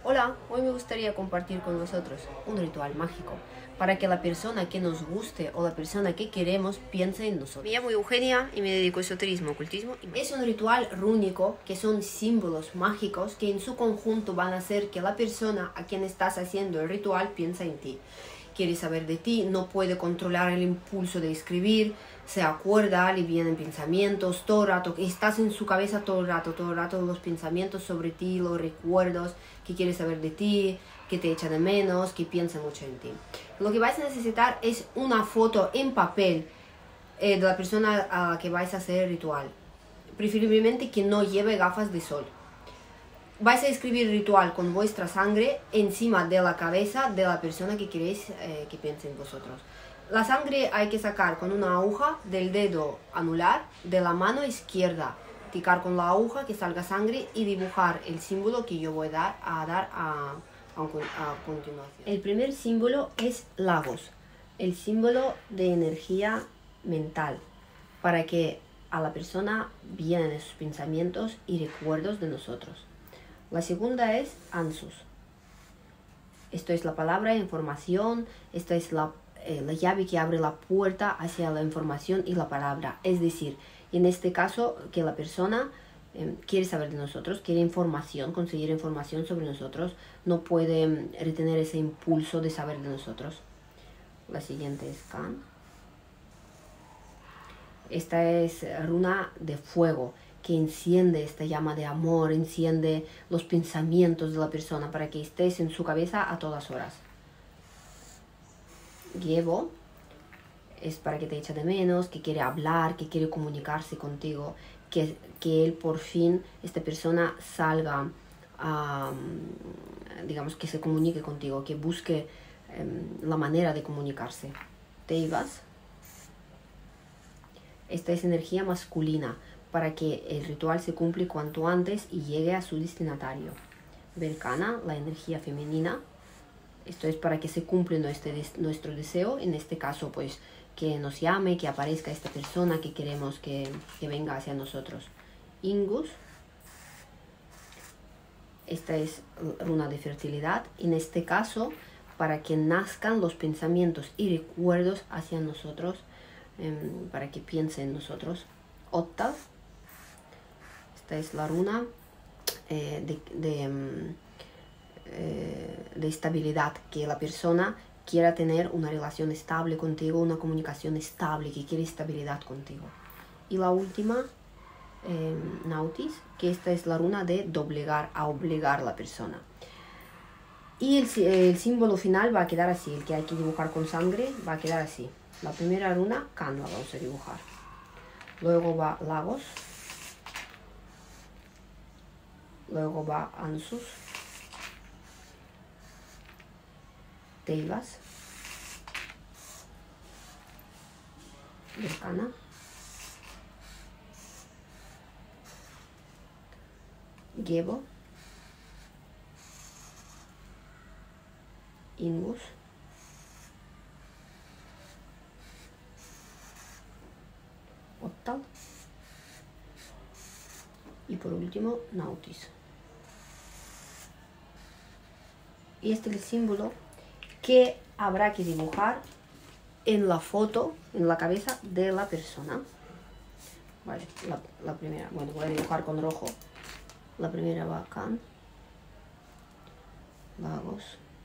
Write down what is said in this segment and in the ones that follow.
Hola, hoy me gustaría compartir con vosotros un ritual mágico para que la persona que nos guste o la persona que queremos piense en nosotros. Me llamo Eugenia y me dedico a esoterismo, ocultismo y magia. Es un ritual rúnico que son símbolos mágicos que en su conjunto van a hacer que la persona a quien estás haciendo el ritual piense en ti. Quiere saber de ti, no puede controlar el impulso de escribir, se acuerda, le vienen pensamientos todo el rato, estás en su cabeza todo el rato los pensamientos sobre ti, los recuerdos, que quiere saber de ti, que te echa de menos, que piensa mucho en ti. Lo que vais a necesitar es una foto en papel de la persona a la que vais a hacer el ritual, preferiblemente que no lleve gafas de sol. Vais a escribir el ritual con vuestra sangre encima de la cabeza de la persona que queréis que piense en vosotros. La sangre hay que sacar con una aguja del dedo anular de la mano izquierda, picar con la aguja que salga sangre y dibujar el símbolo que yo voy a dar a continuación. El primer símbolo es Lagos, el símbolo de energía mental, para que a la persona vienen esos pensamientos y recuerdos de nosotros. La segunda es Ansus. Esto es la palabra información, esta es la llave que abre la puerta hacia la información y la palabra. Es decir, en este caso que la persona quiere saber de nosotros, quiere información, conseguir información sobre nosotros, no puede retener ese impulso de saber de nosotros. La siguiente es Kan. Esta es runa de fuego, que enciende esta llama de amor, enciende los pensamientos de la persona para que estés en su cabeza a todas horas. Gebo es para que te echa de menos, que quiere hablar, que quiere comunicarse contigo, que él por fin, esta persona salga, digamos que se comunique contigo, que busque la manera de comunicarse. Teivas. Esta es energía masculina, para que el ritual se cumpla cuanto antes y llegue a su destinatario. Berkana, la energía femenina. Esto es para que se cumpla nuestro deseo, en este caso pues que nos llame, que aparezca esta persona que queremos que venga hacia nosotros. Ingus. Esta es runa de fertilidad, en este caso para que nazcan los pensamientos y recuerdos hacia nosotros, para que piense en nosotros. Ottav. Esta es la runa de estabilidad, que la persona quiera tener una relación estable contigo, una comunicación estable, que quiere estabilidad contigo. Y la última, Nautis, que esta es la runa de doblegar, a obligar a la persona. Y el símbolo final va a quedar así, el que hay que dibujar con sangre va a quedar así. La primera runa, Kan, la vamos a dibujar. Luego va Lagos. Luego va Ansus. Teivas. Berkana. Gebo. Ingus. Ottav. Y por último, Nautis. Y este es el símbolo que habrá que dibujar en la foto, en la cabeza de la persona. Vale, la primera, bueno, voy a dibujar con rojo. La primera va Kan, Lagos,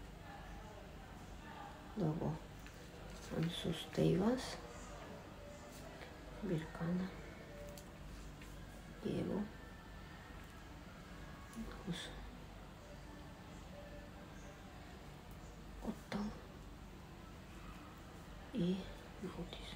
luego Ansus, Teivas, Berkana, Gebo, Ottav y Nautis.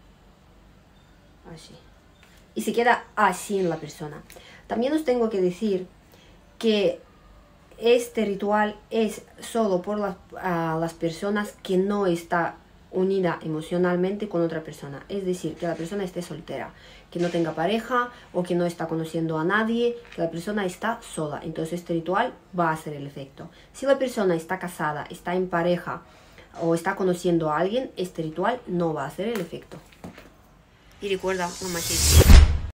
Así. Y se queda así en la persona. También os tengo que decir que este ritual es solo por las personas que no está unida emocionalmente con otra persona. Es decir, que la persona esté soltera, que no tenga pareja o que no está conociendo a nadie, que la persona está sola. Entonces este ritual va a hacer el efecto. Si la persona está casada, está en pareja o está conociendo a alguien, este ritual no va a hacer el efecto. Y recuerda, la magia.